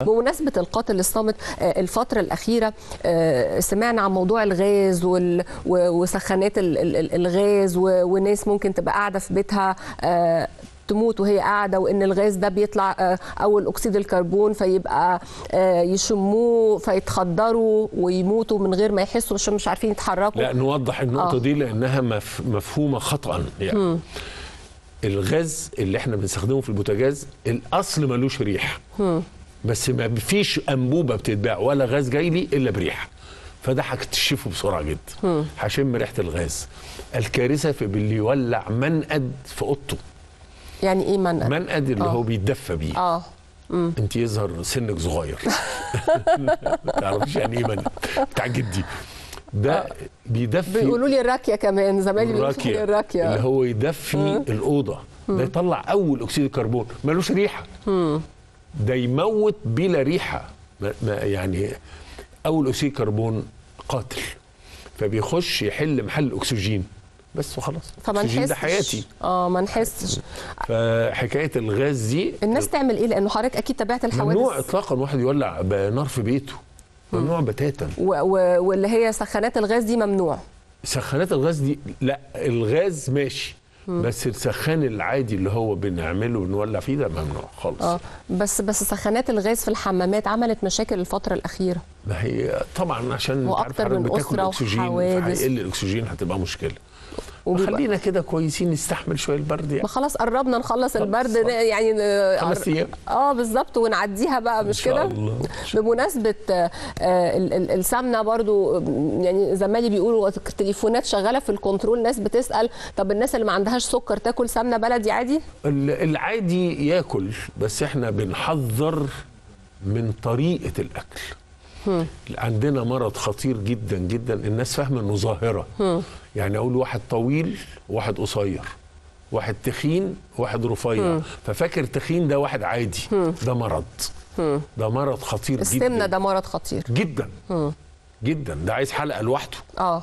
بمناسبة القاتل الصامت، الفترة الأخيرة سمعنا عن موضوع الغاز وسخانات الغاز، وناس ممكن تبقى قاعدة في بيتها تموت وهي قاعدة، وإن الغاز ده بيطلع أول أكسيد الكربون فيبقى يشموه فيتخدروا ويموتوا من غير ما يحسوا عشان مش عارفين يتحركوا. لا، نوضح النقطة دي لأنها مفهومة خطأ يعني. الغاز اللي احنا بنستخدمه في البوتاجاز الأصل ملوش ريح، بس ما فيش أنبوبة بتتباع ولا غاز جاي لي إلا بريحة، فده هكتشفه بسرعة جدا. هشم ريحة الغاز. الكارثة في اللي يولع منقد في أوضته. يعني إيه منقد؟ منقد اللي هو بيتدفى بيه. انت يظهر سنك صغير ما تعرفيش يعني ايه منقد بتاع جدي. ده بيدفي. بيقولوا لي الراكيه كمان، زمايلي بيقولوا لي الراكيه اللي هو يدفي الاوضه. ده يطلع اول اكسيد الكربون، ملوش ريحه. ده يموت بلا ريحه. يعني اول اكسيد الكربون قاتل، فبيخش يحل محل الاكسجين بس وخلاص. الاكسجين ده حياتي. ما نحسش. فحكايه الغاز دي الناس تعمل ايه؟ لانه حضرتك اكيد تابعت الحوادث. ممنوع اطلاقا واحد يولع بنار في بيته، ممنوع بتاتا. واللي هي سخانات الغاز دي ممنوع. سخانات الغاز دي لا، الغاز ماشي، بس السخان العادي اللي هو بنعمله ونولع فيه ده ممنوع خالص. بس سخانات الغاز في الحمامات عملت مشاكل الفترة الأخيرة. ما هي طبعا عشان وأكتر من أسرة وحوادث، هيقل الأكسجين هتبقى مشكلة. خلينا كده كويسين نستحمل شويه البرد يعني. ما خلاص قربنا نخلص البرد يعني 5 ايام. بالظبط، ونعديها بقى مش كده؟ بمناسبه السمنه برضو، يعني زمايلي بيقولوا التليفونات شغاله في الكنترول، ناس بتسال طب الناس اللي ما عندهاش سكر تاكل سمنه بلدي عادي؟ العادي ياكل، بس احنا بنحذر من طريقه الاكل. عندنا مرض خطير جدا جدا، الناس فاهمه انه ظاهره. يعني اقول واحد طويل وواحد قصير، واحد تخين وواحد رفيع، ففاكر تخين ده واحد عادي. ده مرض. ده مرض خطير جدا. السمنه ده مرض خطير جدا جدا. ده عايز حلقه لوحده.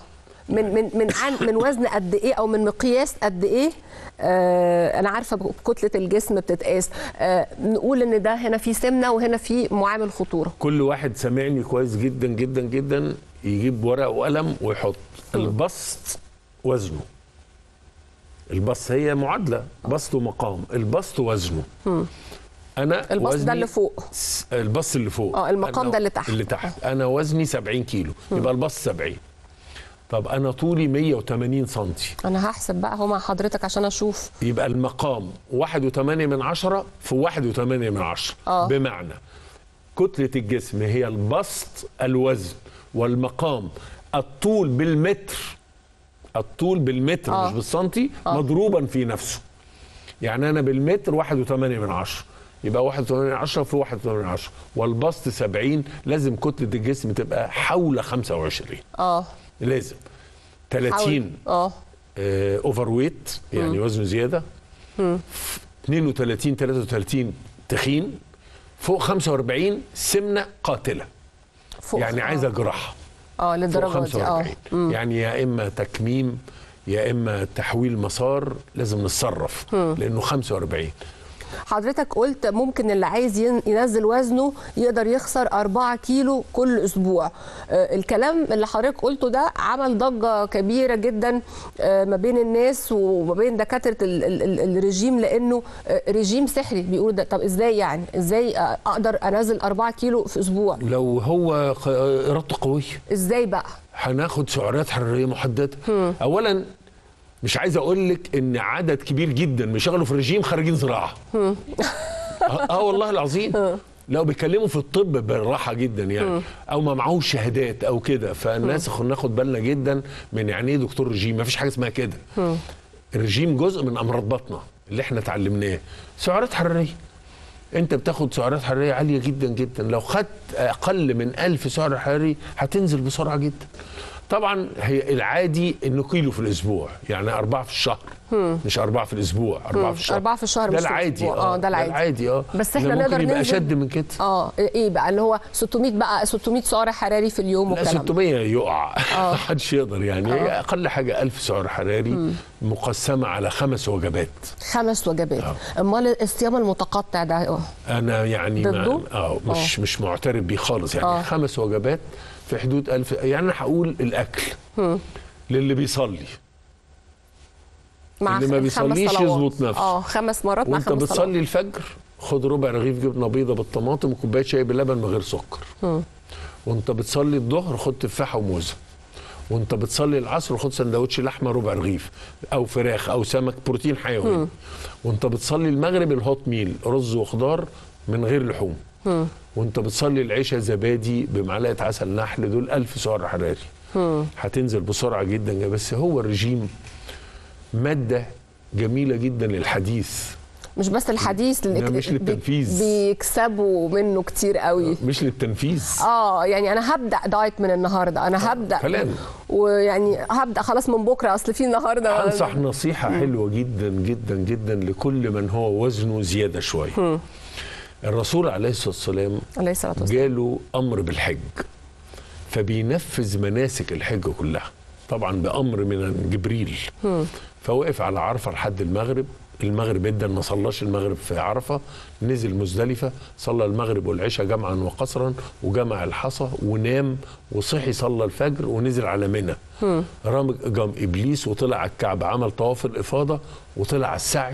من وزن قد ايه او من مقياس قد ايه؟ انا عارفه كتله الجسم بتتقاس. نقول ان ده هنا في سمنه وهنا في معامل خطوره. كل واحد سامعني كويس جدا جدا جدا يجيب ورق وقلم ويحط البسط وزنه. البسط هي معادله، بسط ومقام. البسط وزنه. انا البسط ده اللي فوق. البسط اللي فوق. المقام ده اللي تحت. اللي تحت. انا وزني 70 كيلو، يبقى البسط 70. طب أنا طولي 180 سنتي. أنا هحسب بقى هو مع حضرتك عشان أشوف. يبقى المقام 1.8 في 1.8. بمعنى كتلة الجسم هي البسط الوزن، والمقام الطول بالمتر. الطول بالمتر مش بالسنتي. مضروبا في نفسه. يعني أنا بالمتر 1.8، يبقى 1.8 في 1.8، والبسط 70. لازم كتلة الجسم تبقى حول 25. لازم 30 اوفر ويت، يعني وزنه زياده. 32 33 تخين. فوق 45 سمنه قاتله، يعني عايزه جراحه. للدرجه دي. يعني يا اما تكميم يا اما تحويل مسار، لازم نتصرف لانه 45. حضرتك قلت ممكن اللي عايز ينزل وزنه يقدر يخسر 4 كيلو كل أسبوع. الكلام اللي حضرتك قلته ده عمل ضجة كبيرة جدا ما بين الناس وما بين دكاترة الرجيم، لأنه رجيم سحري. بيقولوا ده طب إزاي يعني؟ إزاي أقدر أنزل 4 كيلو في أسبوع؟ لو هو إرادته قوية. إزاي بقى؟ هناخد سعرات حرارية محددة. أولا مش عايز اقول لك ان عدد كبير جدا بيشتغلوا في الرجيم خارجين زراعه. والله العظيم. لو بيتكلموا في الطب بالراحه جدا يعني، او ما معهوش شهادات او كده، فالناس ناخد بالنا جدا من يعني ايه دكتور رجيم. ما فيش حاجه اسمها كده. الرجيم جزء من امراض بطنه اللي احنا اتعلمناه. سعرات حراريه، انت بتاخد سعرات حراريه عاليه جدا جدا. لو خدت اقل من 1000 سعر حراري هتنزل بسرعه جدا. طبعا هي العادي انه كيلو في الاسبوع، يعني 4 في الشهر. مش 4 في الاسبوع، 4 في الشهر. 4 في الشهر ده مش في العادي. الأسبوع. ده العادي. بس احنا ممكن نقدر يبقى ننزل اشد من كده. ايه بقى اللي هو 600 سعر حراري في اليوم لا، والكلام 600 يقع. محدش يقدر يعني. هي اقل حاجه 1000 سعر حراري مقسمه على 5 وجبات. 5 وجبات. امال الصيام المتقطع ده انا يعني ضده؟ مش معترف بيه خالص يعني. 5 وجبات في حدود 1000. يعني انا هقول الاكل للي بيصلي، مع اللي ما بيصليش يظبط نفسه. 5 مرات مع 5 وانت صلوات. بتصلي الفجر خد ربع رغيف جبنه بيضه بالطماطم وكوبايه شاي بلبن من غير سكر. وانت بتصلي الظهر خد تفاحه وموزه. وانت بتصلي العصر خد سندوتش لحمه ربع رغيف او فراخ او سمك بروتين حيواني. وانت بتصلي المغرب الهوت ميل رز وخضار من غير لحوم. وانت بتصلي العشاء زبادي بمعلقه عسل نحل. دول 1000 سعر حراري. هتنزل بسرعه جدا. بس هو الرجيم ماده جميله جدا للحديث، مش بس الحديث، مش للتنفيذ. بيكسبوا منه كتير قوي. مش للتنفيذ. يعني انا هبدا دايت من النهارده، انا هبدا كلام. ويعني هبدا خلاص من بكره، اصل في النهارده. انصح نصيحه حلوه جدا جدا جدا لكل من هو وزنه زياده شويه. الرسول عليه الصلاه والسلام جاله امر بالحج، فبينفذ مناسك الحج كلها طبعا بامر من جبريل. فوقف على عرفه لحد المغرب جدا، ما صلاش المغرب في عرفه، نزل مزدلفه صلى المغرب والعشاء جمعا وقصرا وجمع الحصى ونام وصحي صلى الفجر ونزل على منى. جام ابليس وطلع على الكعبه، عمل طواف الافاضه وطلع على السعي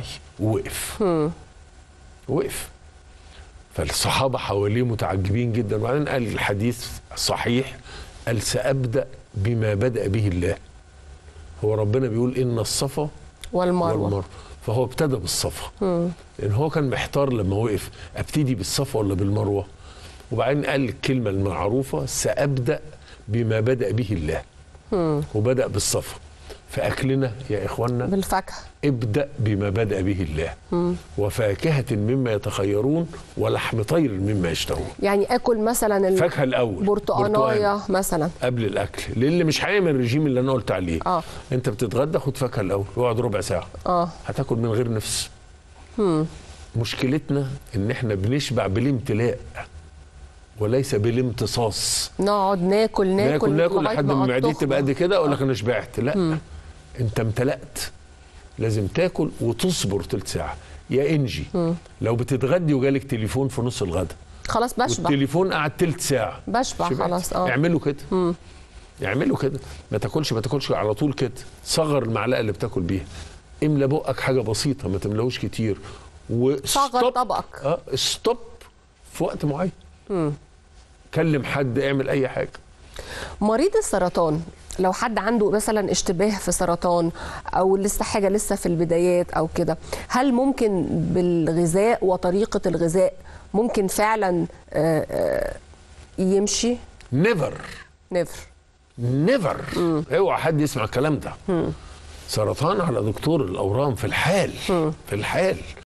وقف. فالصحابه حواليه متعجبين جدا. وبعدين قال الحديث صحيح، قال سأبدأ بما بدأ به الله. هو ربنا بيقول إن الصفا والمروة. فهو ابتدى بالصفا، لأن هو كان محتار لما وقف أبتدي بالصفا ولا بالمروة. وبعدين قال الكلمة المعروفة سأبدأ بما بدأ به الله. وبدأ بالصفا. فأكلنا يا إخوانا بالفاكهة، ابدأ بما بدأ به الله. وفاكهة مما يتخيرون ولحم طير مما يشتهون. يعني اكل مثلا الفاكهه الاول، برتقانايه مثلا قبل الاكل، للي مش هيعمل الرجيم اللي انا قلت عليه. انت بتتغدى خد فاكهه الاول واقعد ربع ساعه. هتاكل من غير نفس. مشكلتنا ان احنا بنشبع بالامتلاء وليس بالامتصاص. نقعد ناكل لحد ما معدتي تبقى قد كده اقول لك انا شبعت. لا، انت امتلأت. لازم تاكل وتصبر تلت ساعه. يا انجي لو بتتغدي وجالك تليفون في نص الغدا خلاص بشبع، والتليفون قعد تلت ساعه بشبع خلاص. اعملوا كده. اعملوا كده. ما تاكلش على طول كده. صغر المعلقه اللي بتاكل بيها. املى بقك حاجه بسيطه، ما تملاهوش كتير. صغر طبقك. ستوب في وقت معين. كلم حد، اعمل اي حاجه. مريض السرطان لو حد عنده مثلا اشتباه في سرطان او لسه حاجه لسه في البدايات او كده، هل ممكن بالغذاء وطريقه الغذاء ممكن فعلا يمشي؟ نيفر. اوعى حد يسمع الكلام ده. سرطان على دكتور الاورام في الحال.